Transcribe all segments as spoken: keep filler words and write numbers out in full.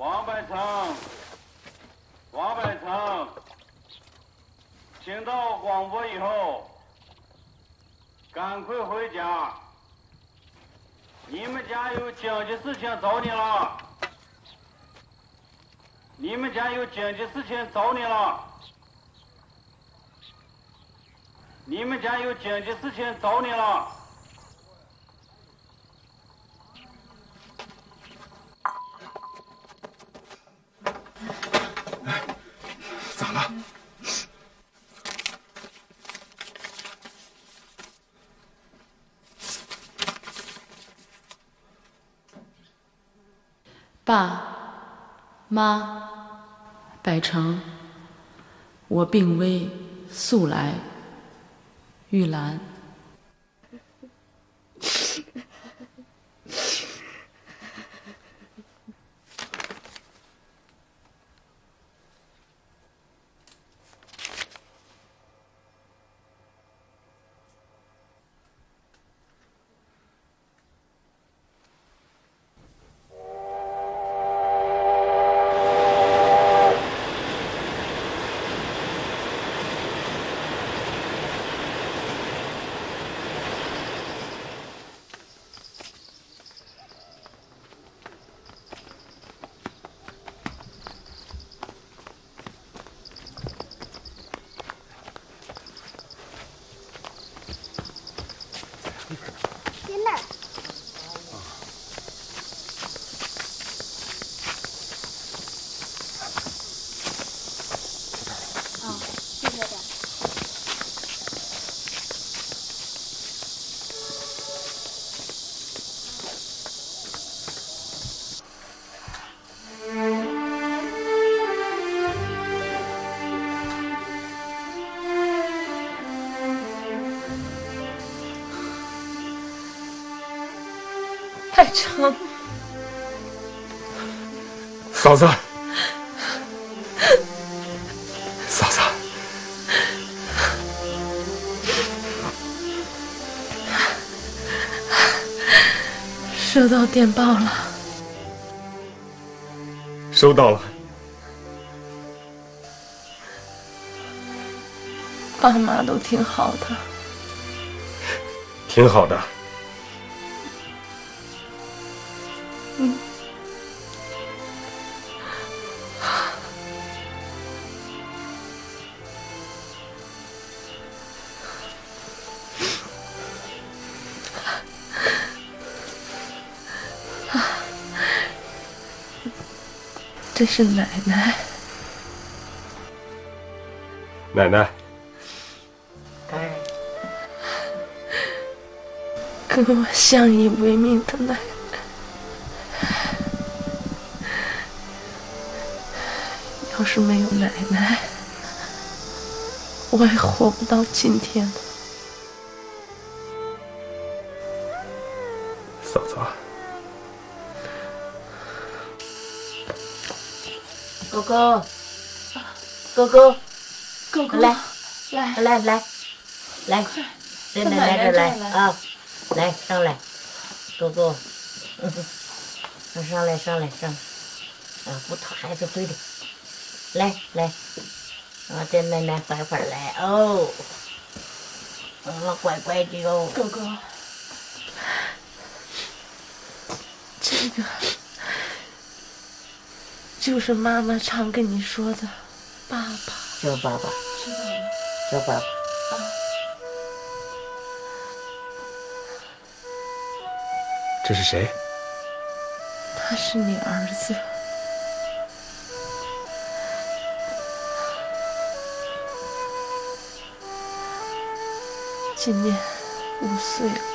王百成，王百成，听到广播以后，赶快回家。你们家有紧急事情找你了。你们家有紧急事情找你了。你们家有紧急事情找你了。 咋了？ 爸妈，百成，我病危，速来。玉兰。 百成， 嫂子，嫂子， 收到电报了。 收到了。 爸妈都挺好的。 挺好的。 嗯。这是奶奶。 奶奶。 哎。跟我相依为命的奶奶。要是没有奶奶，我也活不到今天。 嫂子。 狗狗，狗狗， 狗狗， 来， 来来来来，奶奶来这来啊，来上来，狗狗，嗯，上来上来上来，啊，不讨孩子罪的，来来，啊，这奶奶快快来哦，嗯，乖乖的哦， 狗狗，这个。就是妈妈常跟你说的，爸爸。 叫爸爸。 知道了。 叫爸爸。 啊。 这是谁？ 他是你儿子。今年五岁了。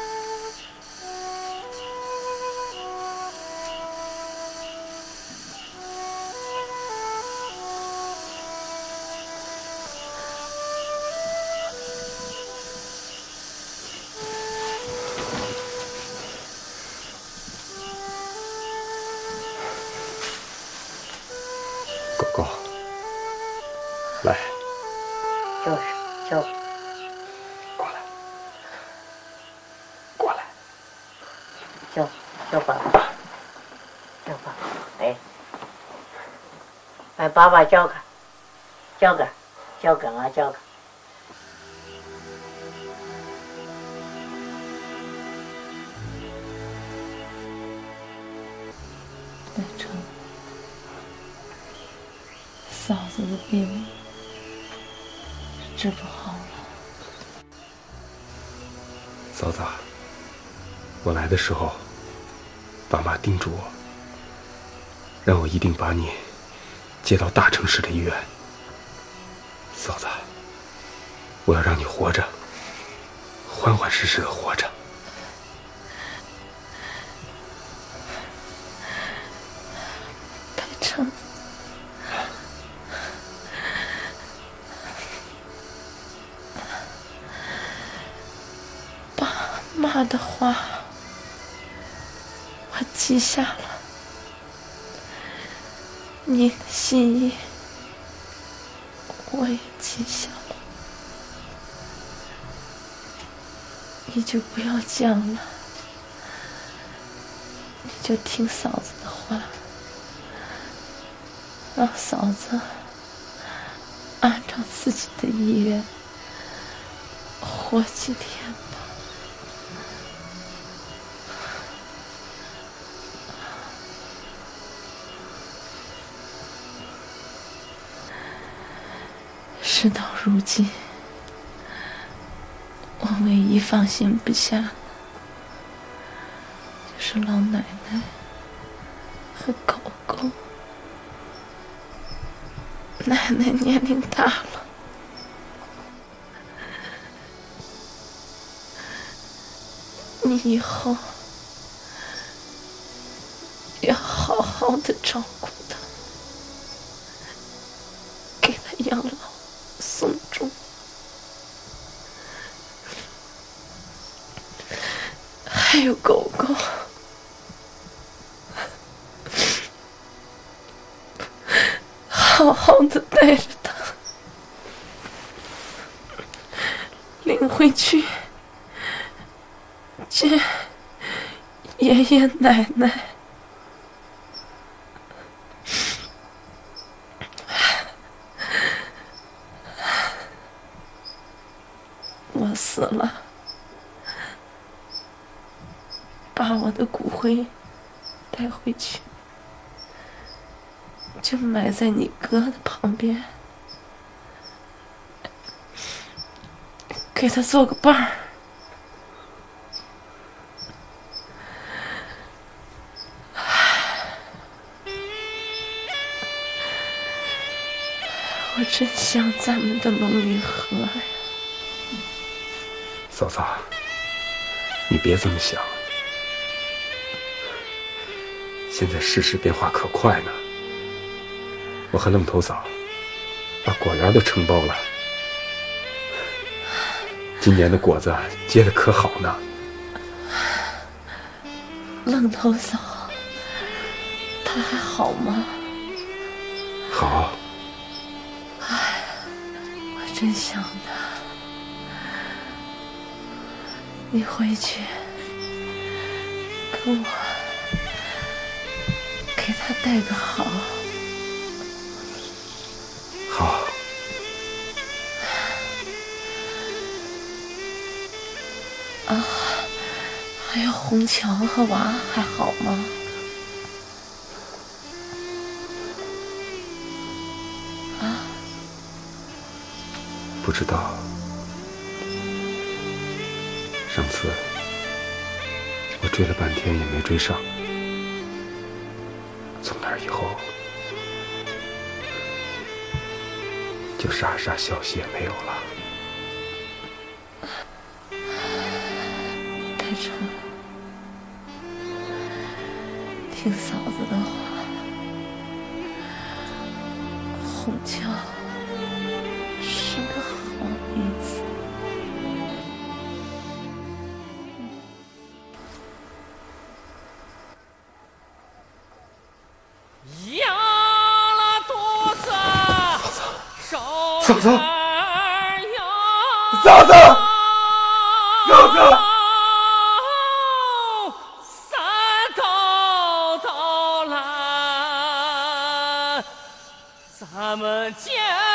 来， 就是就过来，过来， 叫叫爸爸，叫爸爸，哎， 哎，爸爸叫他，叫个，叫个啊，叫个。 百成，嫂子的病治不好了。 嫂子，我来的时候，爸妈叮嘱我，让我一定把你接到大城市的医院。嫂子，我要让你活着，欢欢实实的活着。 百成，爸妈的话我记下了，你的心意我也记下了，你就不要讲了，你就听嫂子的话，让嫂子按照自己的意愿活几天吧。事到如今，我唯一放心不下的就是老奶奶和狗狗。奶奶年龄大了，你以后要好好的照顾她，给她养老送终。还有狗狗，好好的带着它，领回去见爷爷奶奶。我死了，把我的骨灰带回去，就埋在你哥的旁边，给他做个伴儿。我真想咱们的龙与河呀！ 嫂子，你别这么想，现在世事变化可快呢。我和愣头嫂把果园都承包了，今年的果子结得可好呢。 愣头嫂，她还好吗？ 好。 哎，我真想她。你回去跟我给她带个好。 好。 啊，还有红桥和娃还好吗？啊？ 不知道。上次我追了半天也没追上，从那以后就啥啥消息也没有了。 百成，听嫂子的话，红桥是个好女子。 嫂子，嫂子，嫂子， 三头头来，嫂他们家。